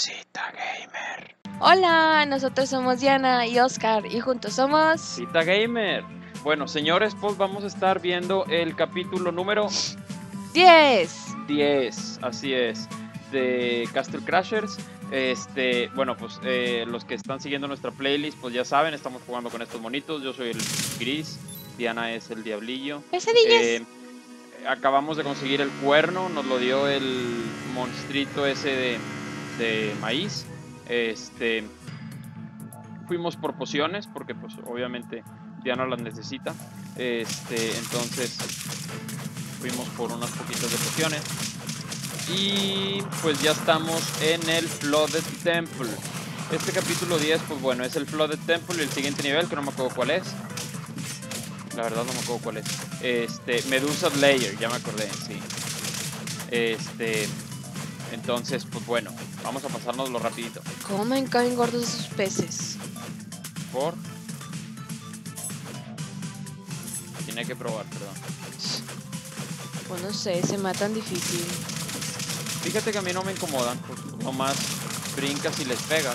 Cita Gamer. Hola, nosotros somos Diana y Oscar y juntos somos Cita Gamer. Bueno, señores, pues vamos a estar viendo el capítulo número 10, así es, de Castle Crashers. Bueno, pues los que están siguiendo nuestra playlist, pues ya saben, estamos jugando con estos monitos. Yo soy el gris, Diana es el diablillo. Pesadillas. Acabamos de conseguir el cuerno, nos lo dio el monstruito ese de maíz. Fuimos por pociones porque pues obviamente Diana las necesita. Entonces fuimos por unas poquitas de pociones. Y pues ya estamos en el Flooded Temple. Este capítulo 10, pues bueno, es el Flooded Temple y el siguiente nivel, que no me acuerdo cuál es. La verdad no me acuerdo cuál es. Medusa Slayer, ya me acordé, sí. Entonces, pues bueno, vamos a pasárnoslo rapidito. ¿Cómo me caen gordos esos peces? Por... Tiene que probar, perdón. Pues no sé, se matan difícil. Fíjate que a mí no me incomodan, pues nomás brincas y les pegas.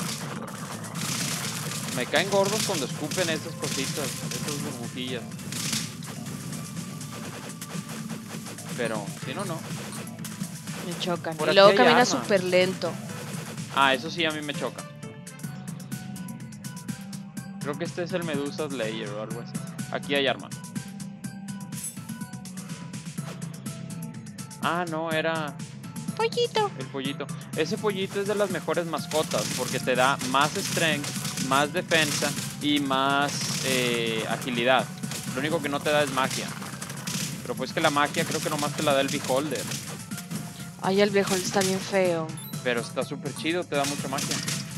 Me caen gordos cuando escupen esas cositas, esas burbujillas. Pero, si no, no. Me chocan. Por Y luego aquí hay camina arma. súper lento. Ah, eso sí a mí me choca. Creo que este es el Medusa Slayer o algo así. Aquí hay arma. Ah, no, era... Pollito. El pollito. Ese pollito es de las mejores mascotas porque te da más strength, más defensa y más agilidad. Lo único que no te da es magia. Pero pues que la magia creo que nomás te la da el Beholder. Ay, el viejo está bien feo. Pero está súper chido, te da mucha magia.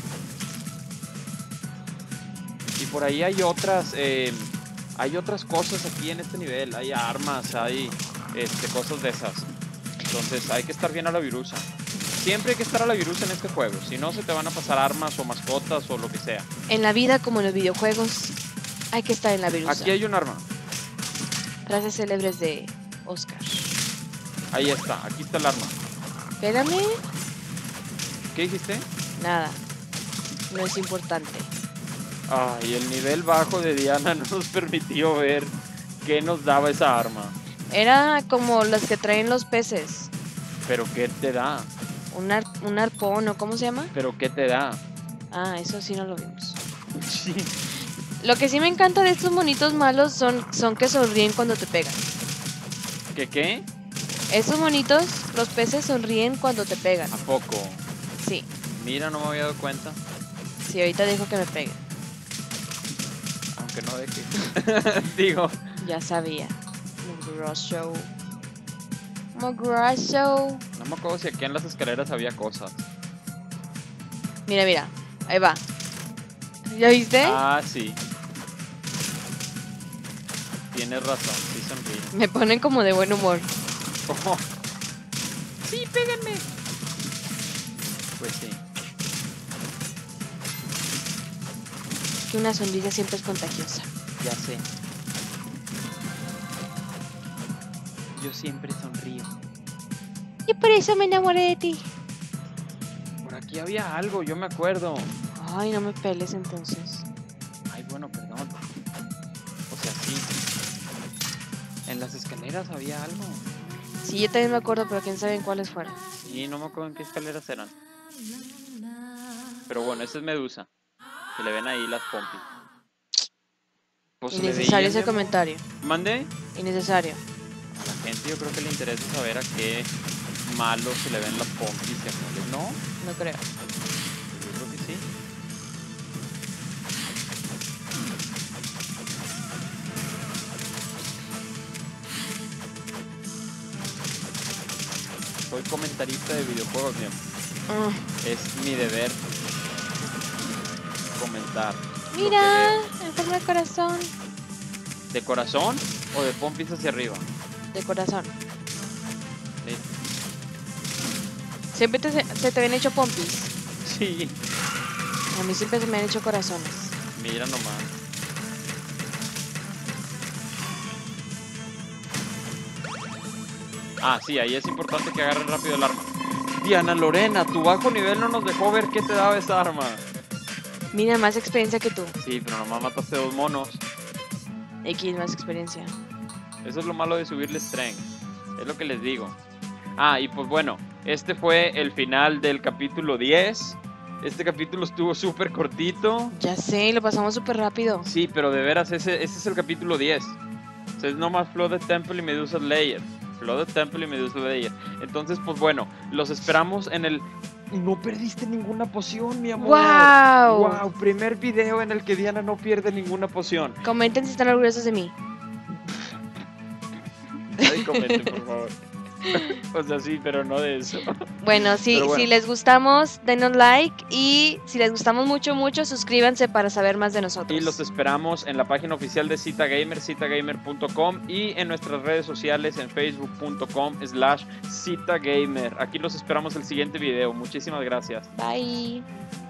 Y por ahí hay otras cosas aquí en este nivel. Hay armas, hay cosas de esas. Entonces hay que estar bien a la virusa. Siempre hay que estar a la virusa en este juego. Si no, se te van a pasar armas o mascotas o lo que sea. En la vida, como en los videojuegos, hay que estar en la virusa. Aquí hay un arma. Frases célebres de Oscar. Ahí está, aquí está el arma. Espérame. ¿Qué dijiste? Nada. No es importante. Ay, el nivel bajo de Diana no nos permitió ver qué nos daba esa arma. Era como las que traen los peces. ¿Pero qué te da? Un arpón, ¿o cómo se llama? ¿Pero qué te da? Ah, eso sí no lo vimos. Sí. Lo que sí me encanta de estos monitos malos son que sonríen cuando te pegan. ¿Qué? Estos monitos, los peces sonríen cuando te pegan. ¿A poco? Sí, Mira, no me había dado cuenta. sí, ahorita dejo que me peguen. Aunque no deje. Digo. Ya sabía. Mugroso. Mugroso. No me acuerdo si aquí en las escaleras había cosas. Mira, mira. Ahí va. ¿Ya viste? Ah, sí. Tienes razón, sí sonríe. Me ponen como de buen humor. Oh. Sí, péguenme. Pues sí. Que una sonrisa siempre es contagiosa. Ya sé. Yo siempre sonrío. Y por eso me enamoré de ti. Por aquí había algo, yo me acuerdo. Ay, no me peles entonces. Ay, bueno, perdón. O sea, sí. En las escaleras había algo. Sí, yo también me acuerdo, pero quién sabe en cuáles fueron. Sí, no me acuerdo en qué escaleras eran. Pero bueno, esa es Medusa. Se le ven ahí las pompis. Pues se le Innecesario veían ese de- comentario. ¿Mande? Innecesario. A la gente yo creo que le interesa saber a qué malo se le ven las pompis y azules. ¿No? No creo. Yo creo que sí. Soy comentarista de videojuegos, mi amor. Es mi deber comentar. lo que Mira, veo. en forma de corazón. ¿De corazón o de pompis hacia arriba? De corazón. Sí. ¿Siempre se te habían hecho pompis? Sí. A mí siempre se me han hecho corazones. Mira nomás. Ah, sí, ahí es importante que agarren rápido el arma. Diana Lorena, tu bajo nivel no nos dejó ver qué te daba esa arma. Mira, más experiencia que tú. Sí, pero nomás mataste 2 monos. X, más experiencia. Eso es lo malo de subirle strength. Es lo que les digo. Ah, y pues bueno, este fue el final del capítulo 10. Este capítulo estuvo súper cortito. Ya sé, lo pasamos súper rápido. Sí, pero de veras, ese es el capítulo 10. O sea, es nomás Flooded Temple y Medusa Layer. Flooded Temple y Medusa Layer. Entonces, pues bueno, los esperamos en el... No perdiste ninguna poción, mi amor. ¡Wow! ¡Wow! Primer video en el que Diana no pierde ninguna poción. Comenten si están orgullosos de mí. Nadie comente, por favor. O sea, sí, pero no de eso. Bueno, si les gustamos, denos like. Y si les gustamos mucho, suscríbanse para saber más de nosotros. Y los esperamos en la página oficial de Cita Gamer, citagamer.com, y en nuestras redes sociales en facebook.com/citagamer. Aquí los esperamos el siguiente video. Muchísimas gracias. Bye.